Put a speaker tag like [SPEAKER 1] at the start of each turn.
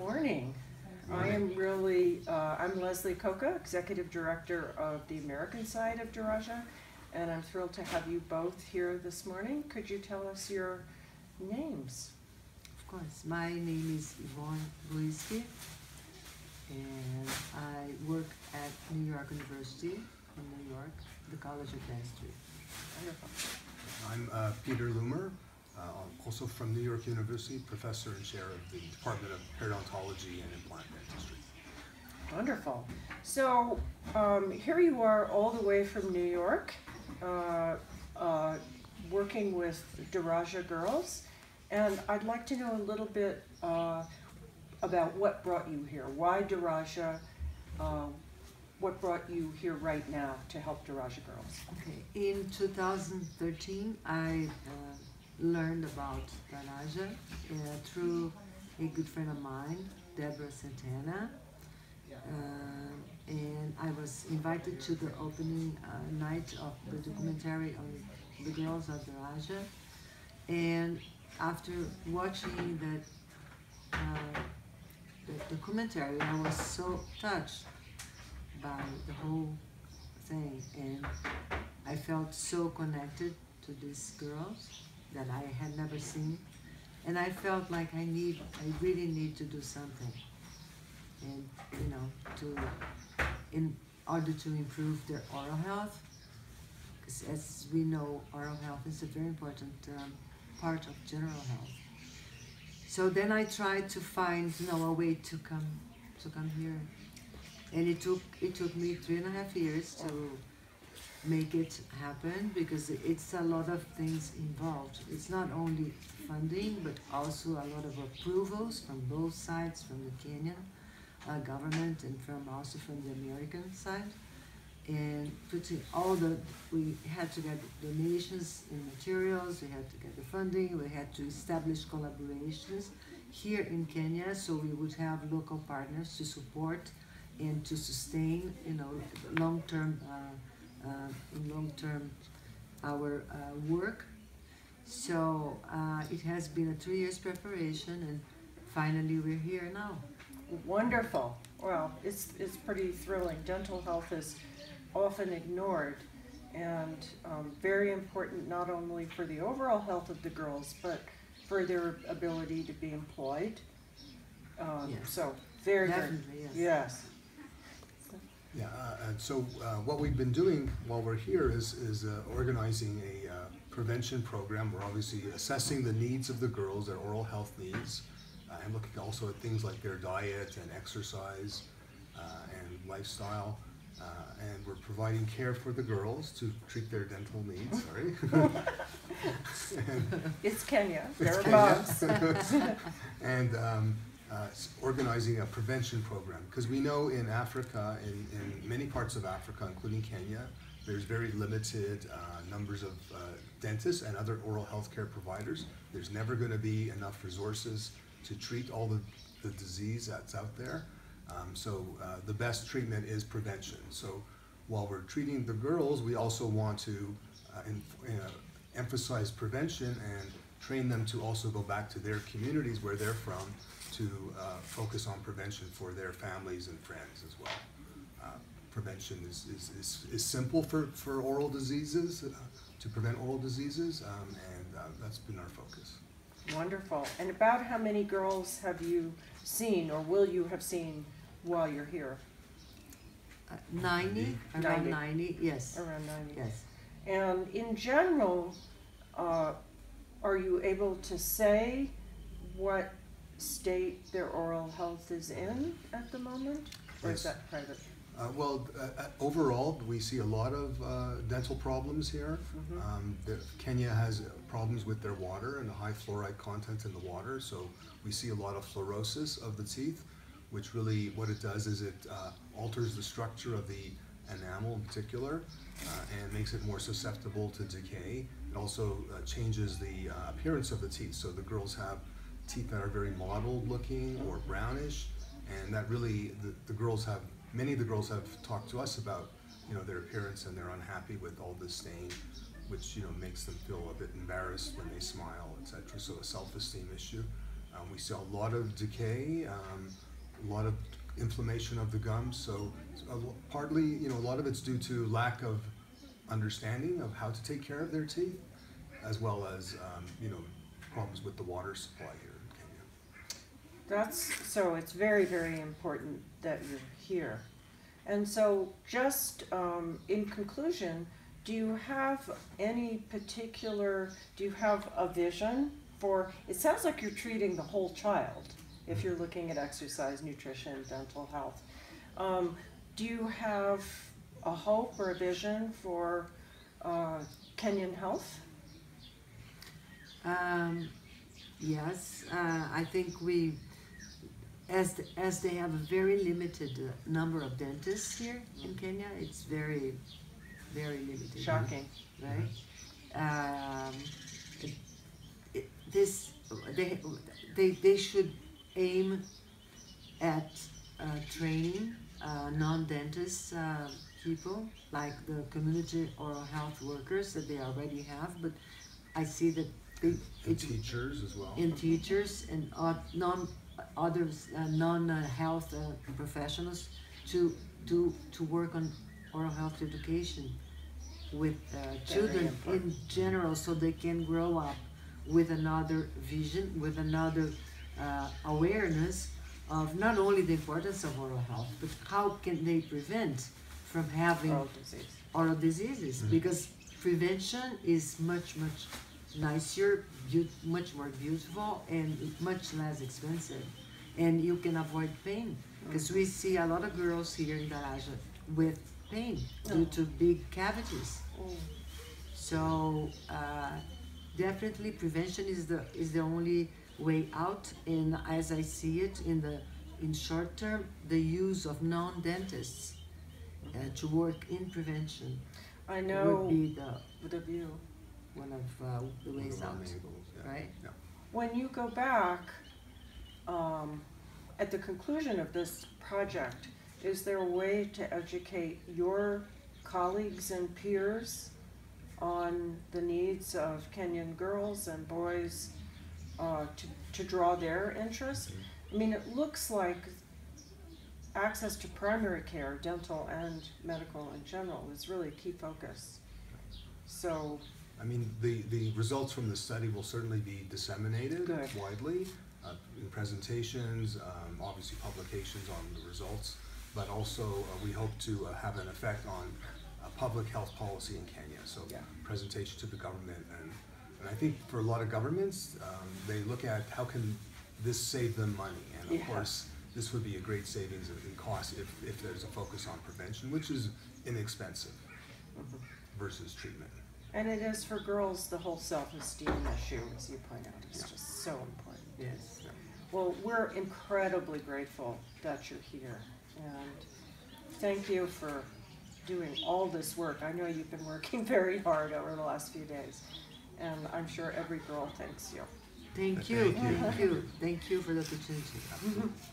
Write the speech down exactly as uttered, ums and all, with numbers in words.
[SPEAKER 1] morning. I am really, uh, I'm Leslie Coca, Executive Director of the American side of Daraja, and I'm thrilled to have you both here this morning. Could you tell us your names?
[SPEAKER 2] Of course. My name is Yvonne Boiski, and I work at New York University in New York, the College of Dentistry.
[SPEAKER 1] Wonderful.
[SPEAKER 3] I'm uh, Peter Loomer, uh, also from New York University, professor and chair of the Department of Periodontology and Implant Dentistry.
[SPEAKER 1] Wonderful. So um, here you are all the way from New York, uh, uh, working with Daraja girls, and I'd like to know a little bit uh, about what brought you here. Why Daraja? Uh, what brought you here right now to help Daraja girls?
[SPEAKER 2] Okay. In two thousand thirteen, I uh, learned about Daraja uh, through a good friend of mine, Deborah Santana. Uh, and I was invited to the opening uh, night of the documentary on the girls of Daraja. And after watching that uh, the documentary, I was so touched by the whole thing, and I felt so connected to these girls that I had never seen, and I felt like I need, I really need to do something, and you know, to in order to improve their oral health, because as we know, oral health is a very important um, part of general health. So then I tried to find, you know, a way to come to come here. And it took it took me three and a half years to make it happen, because it's a lot of things involved. It's not only funding, but also a lot of approvals from both sides, from the Kenyan uh, government and from also from the American side. And putting all the, we had to get donations in materials, we had to get the funding, we had to establish collaborations here in Kenya, so we would have local partners to support and to sustain, you know, long-term, uh, uh, in long-term, our uh, work. So uh, it has been a three years preparation, and finally we're here now.
[SPEAKER 1] Wonderful. Well, it's, it's pretty thrilling. Dental health is often ignored, and um, very important not only for the overall health of the girls, but for their ability to be employed. Um,
[SPEAKER 2] Yes.
[SPEAKER 1] So very,
[SPEAKER 2] Definitely,
[SPEAKER 1] very,
[SPEAKER 2] yes.
[SPEAKER 1] yes.
[SPEAKER 3] Yeah, uh, and so uh, what we've been doing while we're here is, is uh, organizing a uh, prevention program. We're obviously assessing the needs of the girls, their oral health needs, uh, and looking also at things like their diet and exercise uh, and lifestyle. Uh, and we're providing care for the girls to treat their dental needs, sorry. and,
[SPEAKER 1] It's Kenya, there are
[SPEAKER 3] Kenya.
[SPEAKER 1] bumps.
[SPEAKER 3] and um, uh, organizing a prevention program, because we know in Africa, in, in many parts of Africa, including Kenya, there's very limited uh, numbers of uh, dentists and other oral health care providers. There's never going to be enough resources to treat all the, the disease that's out there. Um, so uh, the best treatment is prevention. So while we're treating the girls, we also want to uh, in, uh, emphasize prevention and train them to also go back to their communities where they're from to uh, focus on prevention for their families and friends as well. Uh, prevention is, is, is, is simple for, for oral diseases, uh, to prevent oral diseases, um, and uh, that's been our focus.
[SPEAKER 1] Wonderful. And about how many girls have you seen, or will you have seen while you're here?
[SPEAKER 2] Uh, ninety, around ninety, yes.
[SPEAKER 1] Around ninety.
[SPEAKER 2] Yes.
[SPEAKER 1] And in general, uh, are you able to say what state their oral health is in at the moment? Or is
[SPEAKER 3] Yes.
[SPEAKER 1] that private?
[SPEAKER 3] Uh, well, uh, uh, overall, we see a lot of uh, dental problems here.
[SPEAKER 1] Mhm.
[SPEAKER 3] Um, the, Kenya has uh, problems with their water and the high fluoride content in the water, so we see a lot of fluorosis of the teeth, which really, what it does is it uh, alters the structure of the enamel in particular, uh, and makes it more susceptible to decay. It also uh, changes the uh, appearance of the teeth, so the girls have teeth that are very mottled looking or brownish, and that really, the, the girls have, many of the girls have talked to us about, you know, their appearance, and they're unhappy with all this stain, which, you know, makes them feel a bit embarrassed when they smile, et cetera. So a self-esteem issue. Um, we see a lot of decay, um, a lot of inflammation of the gums. So a lo- partly, you know, a lot of it's due to lack of understanding of how to take care of their teeth, as well as, um, you know, problems with the water supply here in Kenya.
[SPEAKER 1] That's, so it's very, very important that you're here. And so just um, in conclusion, do you have any particular, do you have a vision for, it sounds like you're treating the whole child if you're looking at exercise, nutrition, dental health. Um, do you have a hope or a vision for uh, Kenyan health?
[SPEAKER 2] Um, yes, uh, I think we, as the, as they have a very limited uh, number of dentists here in Kenya, it's very, very limited.
[SPEAKER 1] Shocking.
[SPEAKER 2] Right? Um, it, it, this they they they should aim at uh, training uh, non-dentist uh, people, like the community oral health workers that they already have. But I see that they
[SPEAKER 3] And
[SPEAKER 2] it,
[SPEAKER 3] teachers as well.
[SPEAKER 2] in teachers and uh, non others uh, non uh, health uh, professionals to to to work on oral health education with uh, children
[SPEAKER 1] important.
[SPEAKER 2] in general, so they can grow up with another vision, with another uh, awareness of not only the importance of oral health, but how can they prevent from having
[SPEAKER 1] Oral disease.
[SPEAKER 2] oral diseases,
[SPEAKER 3] Mhm.
[SPEAKER 2] because prevention is much much nicer, beau- much more beautiful, and much less expensive, and you can avoid pain, because we see a lot of girls here in Daraja with pain due to big cavities.
[SPEAKER 1] Mm.
[SPEAKER 2] So uh, definitely prevention is the is the only way out, and as I see it in the in short term, the use of non-dentists uh, to work in prevention
[SPEAKER 1] I
[SPEAKER 2] would
[SPEAKER 1] know
[SPEAKER 2] be the
[SPEAKER 1] the view.
[SPEAKER 2] one of uh, the
[SPEAKER 3] One
[SPEAKER 2] ways
[SPEAKER 3] of our
[SPEAKER 2] out,
[SPEAKER 3] main goals, yeah.
[SPEAKER 2] right?
[SPEAKER 3] Yeah.
[SPEAKER 1] When you go back, um, at the conclusion of this project, is there a way to educate your colleagues and peers on the needs of Kenyan girls and boys uh, to, to draw their interest? I mean, it looks like access to primary care, dental and medical in general, is really a key focus. So,
[SPEAKER 3] I mean, the, the results from the study will certainly be disseminated
[SPEAKER 1] Good.
[SPEAKER 3] widely uh, in presentations, um, obviously publications on the results, but also uh, we hope to uh, have an effect on uh, public health policy in Kenya. So
[SPEAKER 1] Yeah.
[SPEAKER 3] presentation to the government, and, and I think for a lot of governments, um, they look at how can this save them money, and of
[SPEAKER 1] Yeah.
[SPEAKER 3] course, this would be a great savings in in cost if, if there's a focus on prevention, which is inexpensive
[SPEAKER 1] mhm.
[SPEAKER 3] versus treatment.
[SPEAKER 1] And it is for girls, the whole self-esteem issue, as you point out, is
[SPEAKER 3] Yeah.
[SPEAKER 1] just so important.
[SPEAKER 2] Yes.
[SPEAKER 1] Well, we're incredibly grateful that you're here, and thank you for doing all this work. I know you've been working very hard over the last few days, and I'm sure every girl thanks you.
[SPEAKER 2] Thank you,
[SPEAKER 3] Thank you.
[SPEAKER 2] thank you, thank you for the opportunity.
[SPEAKER 3] Absolutely.